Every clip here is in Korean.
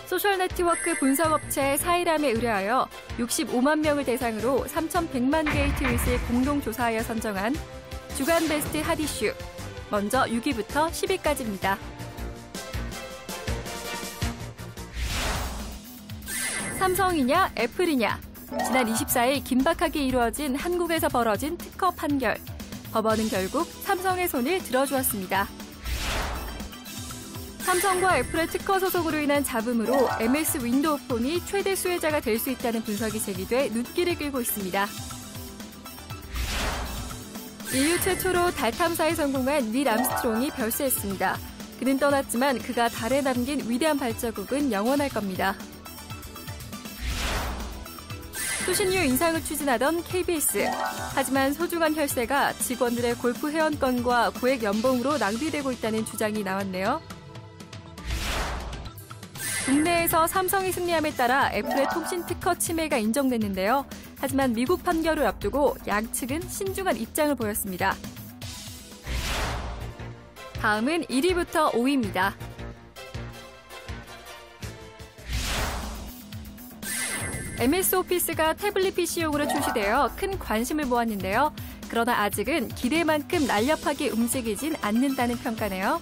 소셜네트워크 분석업체 사이람에 의뢰하여 65만 명을 대상으로 3,100만 개의 트윗을 공동조사하여 선정한 주간 베스트 핫 이슈. 먼저 6위부터 10위까지입니다. 삼성이냐 애플이냐. 지난 24일 긴박하게 이루어진 한국에서 벌어진 특허 판결. 법원은 결국 삼성의 손을 들어주었습니다. 삼성과 애플의 특허 소송으로 인한 잡음으로 MS 윈도우 폰이 최대 수혜자가 될 수 있다는 분석이 제기돼 눈길을 끌고 있습니다. 인류 최초로 달 탐사에 성공한 닐 암스트롱이 별세했습니다. 그는 떠났지만 그가 달에 남긴 위대한 발자국은 영원할 겁니다. 수신료 인상을 추진하던 KBS. 하지만 소중한 혈세가 직원들의 골프 회원권과 고액 연봉으로 낭비되고 있다는 주장이 나왔네요. 국내에서 삼성이 승리함에 따라 애플의 통신 특허 침해가 인정됐는데요. 하지만 미국 판결을 앞두고 양측은 신중한 입장을 보였습니다. 다음은 1위부터 5위입니다. MS 오피스가 태블릿 PC용으로 출시되어 큰 관심을 모았는데요. 그러나 아직은 기대만큼 날렵하게 움직이진 않는다는 평가네요.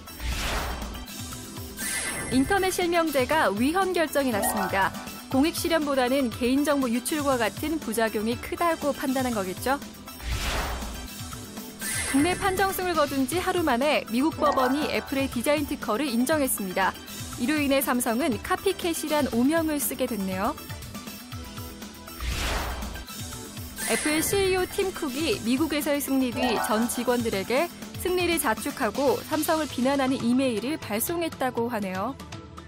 인터넷 실명제가 위헌 결정이 났습니다. 공익 실현보다는 개인정보 유출과 같은 부작용이 크다고 판단한 거겠죠. 국내 판정승을 거둔 지 하루 만에 미국 법원이 애플의 디자인 특허를 인정했습니다. 이로 인해 삼성은 카피캣이란 오명을 쓰게 됐네요. 애플 CEO 팀 쿡이 미국에서의 승리 뒤 전 직원들에게 승리를 자축하고 삼성을 비난하는 이메일을 발송했다고 하네요.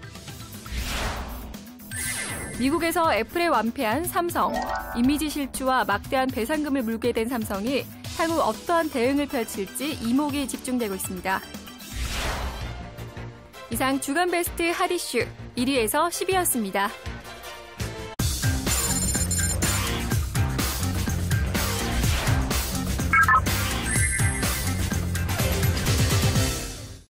미국에서 애플에 완패한 삼성. 이미지 실추와 막대한 배상금을 물게 된 삼성이 향후 어떠한 대응을 펼칠지 이목이 집중되고 있습니다. 이상 주간 베스트 핫 이슈 1위에서 10위였습니다.